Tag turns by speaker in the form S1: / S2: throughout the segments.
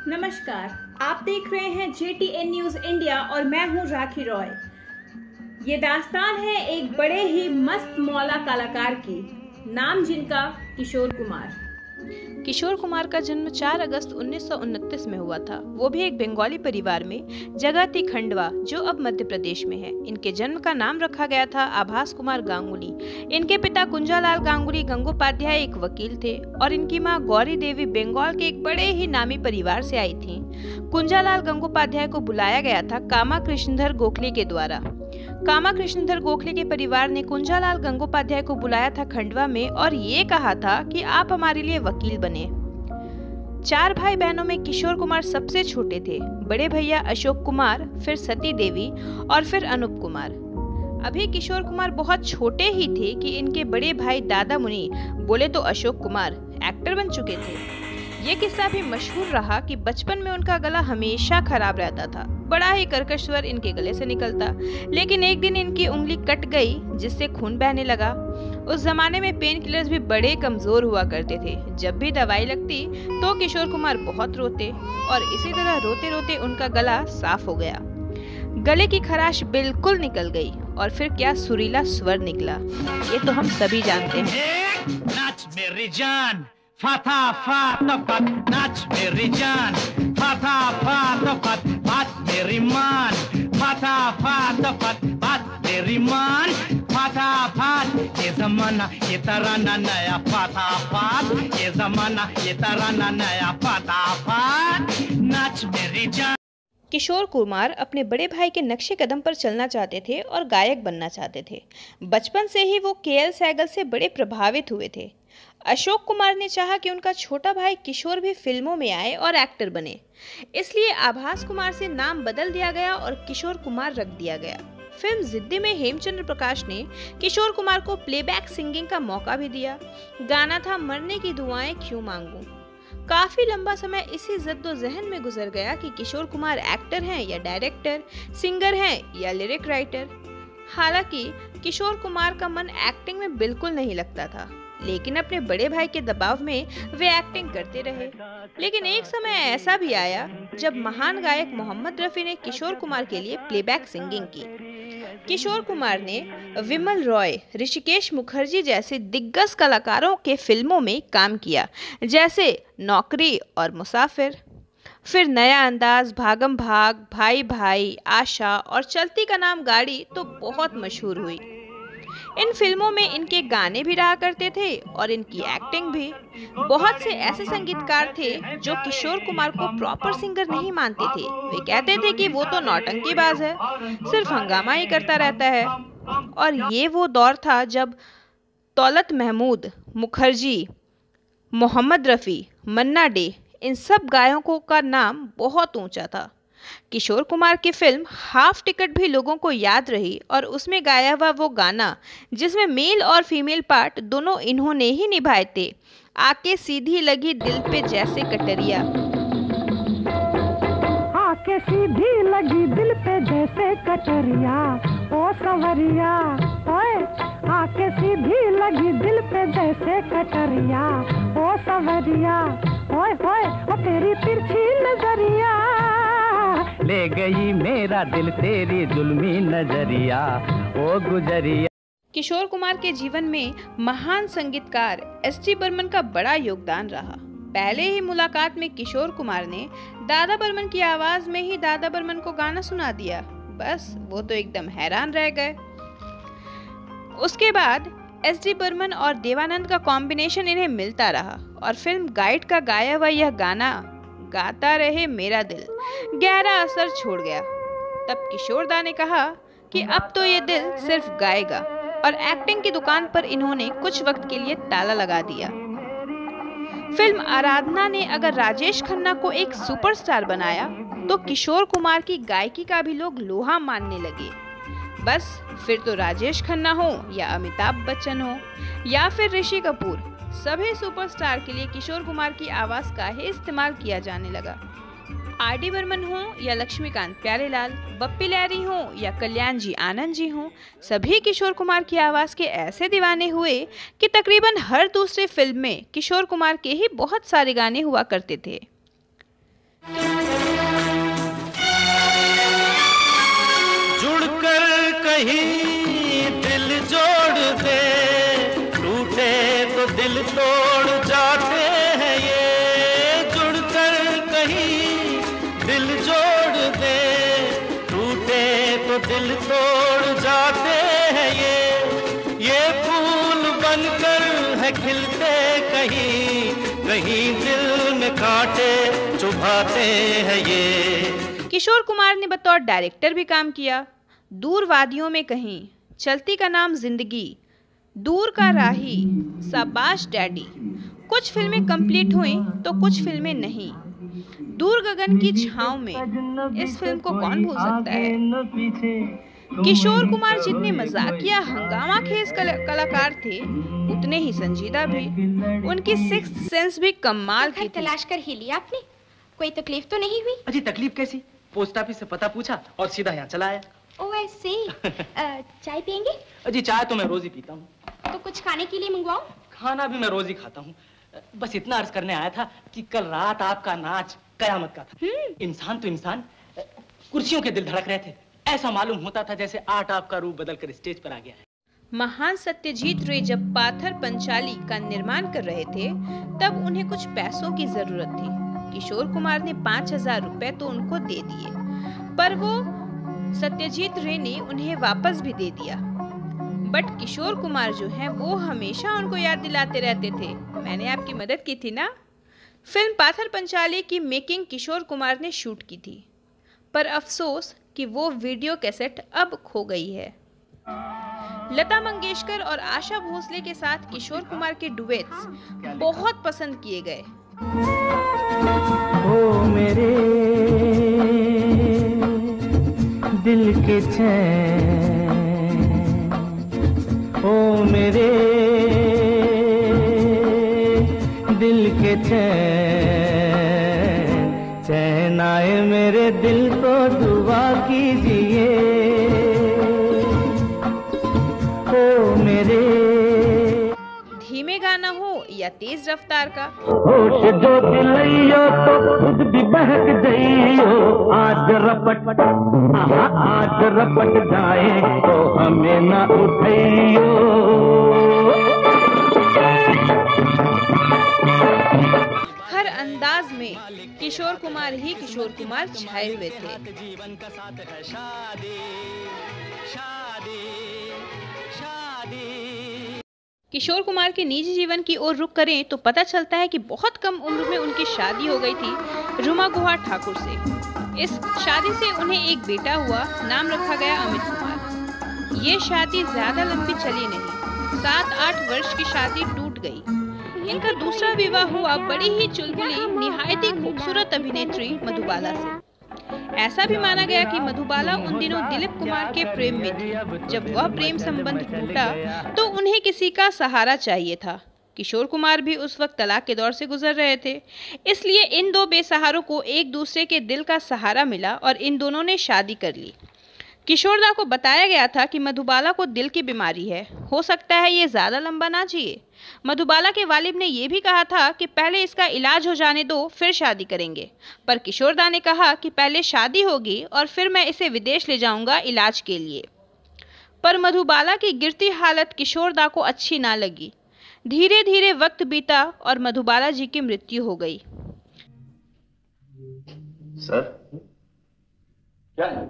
S1: नमस्कार, आप देख रहे हैं JTN न्यूज इंडिया और मैं हूं राखी रॉय। ये दास्तान है एक बड़े ही मस्त मौला कलाकार की, नाम जिनका किशोर कुमार।
S2: किशोर कुमार का जन्म 4 अगस्त 1929 में हुआ था। वो भी एक बंगाली परिवार में, जगह थी खंडवा, जो अब मध्य प्रदेश में है। इनके जन्म का नाम रखा गया था आभास कुमार गांगुली। इनके पिता कुंजालाल गांगुली गंगोपाध्याय एक वकील थे और इनकी मां गौरी देवी बंगाल के एक बड़े ही नामी परिवार से आई थी। कुंजालाल गंगोपाध्याय को बुलाया गया था कामा कृष्णधर गोखले के द्वारा। कामा कृष्णधर गोखले के परिवार ने कुंजालाल गंगोपाध्याय को बुलाया था खंडवा में और ये कहा था कि आप हमारे लिए वकील बने। 4 भाई बहनों में किशोर कुमार सबसे छोटे थे। बड़े भैया अशोक कुमार, फिर सती देवी और फिर अनूप कुमार। अभी किशोर कुमार बहुत छोटे ही थे कि इनके बड़े भाई दादा मुनि, बोले तो अशोक कुमार, एक्टर बन चुके थे। ये किस्सा भी मशहूर रहा कि बचपन में उनका गला हमेशा खराब रहता था। बड़ा ही कर्कश स्वर इनके गले से निकलता, लेकिन एक दिन इनकी उंगली कट गई जिससे खून बहने लगा। उस जमाने में पेन किलर्स भी बड़े कमजोर हुआ करते थे। जब भी दवाई लगती तो किशोर कुमार बहुत रोते और इसी तरह रोते रोते उनका गला साफ हो गया। गले की खराश बिल्कुल निकल गई और फिर क्या सुरीला स्वर निकला, ये तो हम सभी जानते हैं।
S3: नाच मेरी जान, फटाफट नाच मेरी जान, फटाफट बात मेरी मान, फटाफट बात मेरी मान, फटाफट ये जमाना ये तराना नया, फटाफट ये जमाना ये तराना नया, फटाफट नाच मेरी जान।
S2: किशोर कुमार अपने बड़े भाई के नक्शे कदम पर चलना चाहते थे और गायक बनना चाहते थे। बचपन से ही वो KL सहगल से बड़े प्रभावित हुए थे। अशोक कुमार ने चाहा कि उनका छोटा भाई किशोर भी फिल्मों में आए और एक्टर बने, इसलिए आभास कुमार से नाम बदल दिया गया और किशोर कुमार रख दिया गया। फिल्म जिद्दी में हेमचंद्र प्रकाश ने किशोर कुमार को प्लेबैक सिंगिंग का मौका भी दिया। गाना था मरने की दुआएं क्यों मांगूं। काफी लंबा समय इसी जद्दोजहद में गुजर गया कि किशोर कुमार एक्टर हैं या डायरेक्टर, सिंगर हैं या लिरिक राइटर। हालांकि किशोर कुमार का मन एक्टिंग में बिल्कुल नहीं लगता था, लेकिन अपने बड़े भाई के दबाव में वे एक्टिंग करते रहे। लेकिन एक समय ऐसा भी आया जब महान गायक मोहम्मद रफी ने किशोर कुमार के लिए प्लेबैक सिंगिंग की। किशोर कुमार ने विमल रॉय, ऋषिकेश मुखर्जी जैसे दिग्गज कलाकारों के फिल्मों में काम किया, जैसे नौकरी और मुसाफिर। फिर नया अंदाज, भागम भाग, भाई भाई, आशा और चलती का नाम गाड़ी तो बहुत मशहूर हुई। इन फिल्मों में इनके गाने भी रहा करते थे और इनकी एक्टिंग भी। बहुत से ऐसे संगीतकार थे जो किशोर कुमार को प्रॉपर सिंगर नहीं मानते थे। वे कहते थे कि वो तो नौटंकीबाज है, सिर्फ हंगामा ही करता रहता है। और ये वो दौर था जब दौलत महमूद, मुखर्जी, मोहम्मद रफ़ी, मन्ना डे, इन सब गायकों का नाम बहुत ऊंचा था। किशोर कुमार की फिल्म हाफ टिकट भी लोगों को याद रही और उसमें गाया हुआ वो गाना जिसमें मेल और फीमेल पार्ट दोनों इन्होंने ही निभाए थे, आके सीधी लगी दिल पे जैसे कटरिया।
S4: आके सीधी लगी दिल पे जैसे कटरिया, ओ सवरिया ओए, आके सीधी लगी दिल पे जैसे कटरिया, ओ सवरिया ओए ओए, ओ तेरी तिरछी नजरिया ले गई मेरा दिल तेरी जुल्मी नजरिया, ओ गुजरिया।
S2: किशोर कुमार के जीवन में महान संगीतकार S.D. बर्मन का बड़ा योगदान रहा। पहले ही मुलाकात में किशोर कुमार ने दादा बर्मन की आवाज में ही दादा बर्मन को गाना सुना दिया। बस वो तो एकदम हैरान रह गए। उसके बाद S.D. बर्मन और देवानंद का कॉम्बिनेशन इन्हें मिलता रहा और फिल्म गाइड का गाया हुआ यह गाना गाता रहे मेरा दिल गहरा असर छोड़ गया। तब किशोर दा ने कहा कि अब तो ये दिल सिर्फ गाएगा और एक्टिंग की दुकान पर इन्होंने कुछ वक्त के लिए ताला लगा दिया। फिल्म आराधना ने अगर राजेश खन्ना को एक सुपरस्टार बनाया तो किशोर कुमार की गायकी का भी लोग लोहा मानने लगे। बस फिर तो राजेश खन्ना हो या अमिताभ बच्चन हो या फिर ऋषि कपूर, सभी सुपरस्टार के लिए किशोर कुमार की आवाज का ही इस्तेमाल किया जाने लगा। R.D. बर्मन हो या लक्ष्मीकांत प्यारेलाल, बप्पी लहरी हो या कल्याण जी आनंद जी हो, सभी किशोर कुमार की आवाज के ऐसे दीवाने हुए कि तकरीबन हर दूसरे फिल्म में किशोर कुमार के ही बहुत सारे गाने हुआ करते थे।
S3: कहीं दिल जोड़ दे, टूटे तो दिल तोड़ जाते हैं ये, जुड़कर कहीं दिल जोड़ दे, टूटे तो दिल तोड़ जाते हैं ये फूल बनकर है खिलते कहीं, कहीं दिल में कांटे चुभाते हैं ये।
S2: किशोर कुमार ने बतौर डायरेक्टर भी काम किया। दूर वादियों में कहीं, चलती का नाम जिंदगी, दूर का राही, शाबाश डैडी। कुछ फिल्में कंप्लीट हुई तो कुछ फिल्में नहीं। दूर गगन की छांव में, इस फिल्म को कौन भूल सकता है। किशोर कुमार जितने मजाकिया हंगामा खेज कलाकार थे, उतने ही संजीदा भी। उनकी सिक्स्थ सेंस भी कमाल की थी।
S5: तलाश कर ही लिया आपने? कोई तकलीफ तो नहीं हुई?
S6: अजी तकलीफ कैसी, पोस्ट ऑफिस से पता पूछा और सीधा यहाँ चला आया।
S5: ओ ऐसे। चाय पियेंगे?
S6: अजी चाय तो मैं रोज ही पीता हूँ।
S5: तो कुछ खाने के लिए मंगवाऊं?
S6: खाना भी मैं रोज ही खाता हूँ। बस इतना अर्ज करने आया था कि कल रात आपका नाच कयामत का था। इंसान तो इंसान, कुर्सियों के दिल धड़क रहे थे। ऐसा मालूम होता था जैसे आर्ट आपका रूप बदलकर स्टेज पर आ गया है।
S2: महान सत्यजीत रे जब पाथर पंचाली का निर्माण कर रहे थे, तब उन्हें कुछ पैसों की जरूरत थी। किशोर कुमार ने 5,000 रुपए तो उनको दे दिए, पर वो सत्यजीत रे ने उन्हें वापस भी दे दिया। बट किशोर कुमार जो हैं, वो हमेशा उनको याद दिलाते रहते थे, मैंने आपकी मदद की थी ना। फिल्म पाथर पंचाली की मेकिंग किशोर कुमार ने शूट की थी, पर अफसोस कि वो वीडियो कैसेट अब खो गई है। लता मंगेशकर और आशा भोसले के साथ किशोर कुमार के डुएट्स बहुत पसंद किए गए।
S3: ओ मेरे दिल के चैन, ओ मेरे दिल के चैन, चैन आए मेरे दिल को दुआ कीजिए, ओ मेरे।
S2: धीमे गाना हो या तेज रफ्तार का,
S3: होश जो दिलैयो तो खुद भी बहक जइयो, आज रपट आज रपट जाए तो हमें न उठैयो।
S2: हर अंदाज में किशोर कुमार ही किशोर कुमार छाए हुए थे।
S3: जीवन का साथ है शादी, शादी, शादी।
S2: किशोर कुमार के निजी जीवन की ओर रुख करें तो पता चलता है कि बहुत कम उम्र में उनकी शादी हो गई थी रुमा गुहा ठाकुर से। इस शादी से उन्हें एक बेटा हुआ, नाम रखा गया अमित कुमार। ये शादी ज्यादा लंबी चली नहीं, 7-8 वर्ष की शादी टूट गई। इनका दूसरा विवाह हुआ बड़ी ही चुलबुली, निहायत ही खूबसूरत अभिनेत्री मधुबाला से। ऐसा भी माना गया कि मधुबाला उन दिनों दिलीप कुमार के प्रेम में थी। जब वह प्रेम संबंध टूटा तो उन्हें किसी का सहारा चाहिए था। किशोर कुमार भी उस वक्त तलाक के दौर से गुजर रहे थे, इसलिए इन दो बेसहारों को एक दूसरे के दिल का सहारा मिला और इन दोनों ने शादी कर ली। किशोरदा को बताया गया था कि मधुबाला को दिल की बीमारी है, हो सकता है ये ज़्यादा लंबा ना जिए। मधुबाला के वालिद ने यह भी कहा था कि पहले इसका इलाज हो जाने दो, फिर शादी करेंगे। पर किशोरदा ने कहा कि पहले शादी होगी और फिर मैं इसे विदेश ले जाऊंगा इलाज के लिए। पर मधुबाला की गिरती हालत किशोरदा को अच्छी ना लगी। धीरे धीरे वक्त बीता और मधुबाला जी की मृत्यु हो गई।
S7: सर क्या है?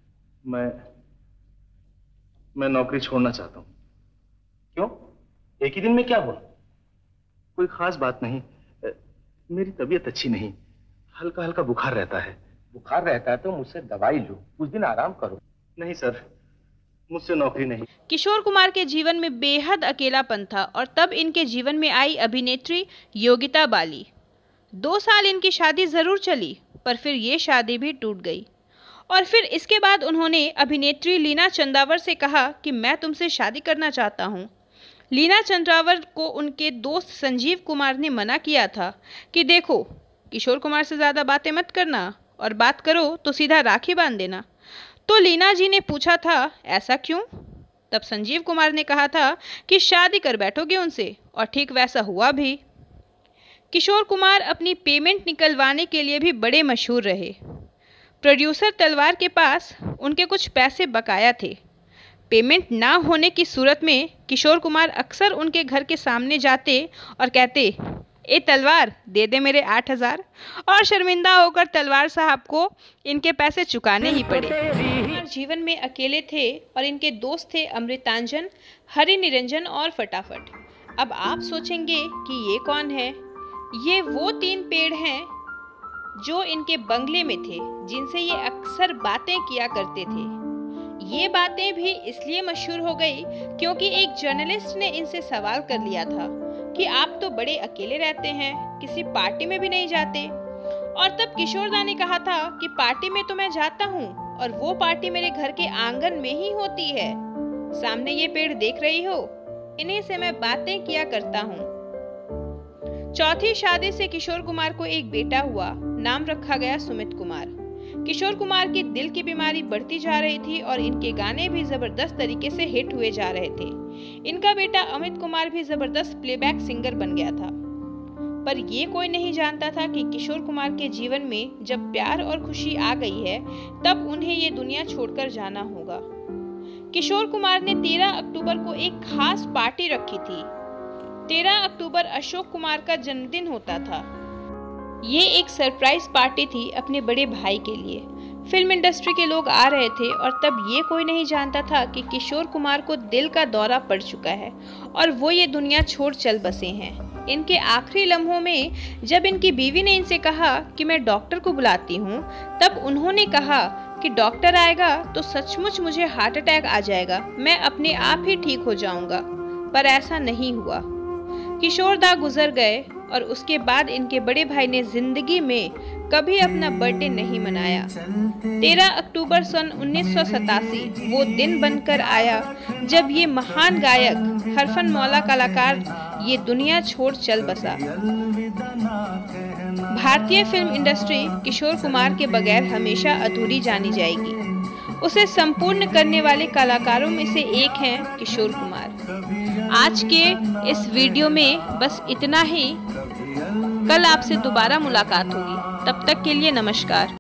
S7: मैं नौकरी छोड़ना चाहता हूँ। क्यों? एक ही दिन में क्या हुआ? कोई खास बात नहीं, मेरी तबीयत अच्छी नहीं, हल्का हल्का बुखार रहता है।
S8: बुखार रहता है तो मुझसे दवाई लो, कुछ दिन आराम करो।
S7: नहीं सर, मुझसे नौकरी नहीं।
S2: किशोर कुमार के जीवन में बेहद अकेलापन था और तब इनके जीवन में आई अभिनेत्री योगिता बाली। 2 साल इनकी शादी जरूर चली, पर फिर ये शादी भी टूट गई। और फिर इसके बाद उन्होंने अभिनेत्री लीना चंदावर से कहा कि मैं तुमसे शादी करना चाहता हूँ। लीना चंद्रावर को उनके दोस्त संजीव कुमार ने मना किया था कि देखो, किशोर कुमार से ज़्यादा बातें मत करना और बात करो तो सीधा राखी बांध देना। तो लीना जी ने पूछा था, ऐसा क्यों? तब संजीव कुमार ने कहा था कि शादी कर बैठोगे उनसे, और ठीक वैसा हुआ भी। किशोर कुमार अपनी पेमेंट निकलवाने के लिए भी बड़े मशहूर रहे। प्रोड्यूसर तलवार के पास उनके कुछ पैसे बकाया थे। पेमेंट ना होने की सूरत में किशोर कुमार अक्सर उनके घर के सामने जाते और कहते, ए तलवार दे दे मेरे 8,000, और शर्मिंदा होकर तलवार साहब को इनके पैसे चुकाने ही पड़े। जीवन में अकेले थे और इनके दोस्त थे अमृतांजन, हरि निरंजन और फटाफट। अब आप सोचेंगे कि ये कौन है? ये वो 3 पेड़ हैं जो इनके बंगले में थे, जिनसे ये अक्सर बातें किया करते थे। ये बातें भी इसलिए मशहूर हो गई क्योंकि एक जर्नलिस्ट ने इनसे सवाल कर लिया था कि आप तो बड़े अकेले रहते हैं, किसी पार्टी में भी नहीं जाते। और तब किशोरदा ने कहा था कि पार्टी में तो मैं जाता हूँ, और वो पार्टी मेरे घर के आंगन में ही होती है। सामने ये पेड़ देख रही हो, इन्हीं से मैं बातें किया करता हूँ। चौथी शादी से किशोर कुमार को एक बेटा हुआ, नाम रखा गया सुमित कुमार। किशोर कुमार की दिल की बीमारी बढ़ती जा रही थी और इनके गाने भी जबरदस्त तरीके से हिट हुए जा रहे थे। इनका बेटा अमित कुमार भी जबरदस्त प्लेबैक सिंगर बन गया था। पर ये कोई नहीं जानता था कि किशोर कुमार के जीवन में जब प्यार और खुशी आ गई है, तब उन्हें ये दुनिया छोड़कर जाना होगा। किशोर कुमार ने 13 अक्टूबर को एक खास पार्टी रखी थी। 13 अक्टूबर अशोक कुमार का जन्मदिन होता था। ये एक सरप्राइज पार्टी थी अपने बड़े भाई के लिए। फिल्म इंडस्ट्री के लोग आ रहे थे और तब ये कोई नहीं जानता था कि किशोर कुमार को दिल का दौरा पड़ चुका है और वो ये दुनिया छोड़ चल बसे हैं। इनके आखिरी लम्हों में जब इनकी बीवी ने इनसे कहा कि मैं डॉक्टर को बुलाती हूँ, तब उन्होंने कहा कि डॉक्टर आएगा तो सचमुच मुझे हार्ट अटैक आ जाएगा, मैं अपने आप ही ठीक हो जाऊंगा। पर ऐसा नहीं हुआ। किशोरदा गुजर गए और उसके बाद इनके बड़े भाई ने जिंदगी में कभी अपना बर्थडे नहीं मनाया। 13 अक्टूबर सन 1987 वो दिन बनकर आया जब ये महान गायक हरफन मौला कलाकार ये दुनिया छोड़ चल बसा। भारतीय फिल्म इंडस्ट्री किशोर कुमार के बगैर हमेशा अधूरी जानी जाएगी। उसे संपूर्ण करने वाले कलाकारों में से एक हैं किशोर कुमार। आज के इस वीडियो में बस इतना ही। कल आपसे दोबारा मुलाकात होगी। तब तक के लिए नमस्कार।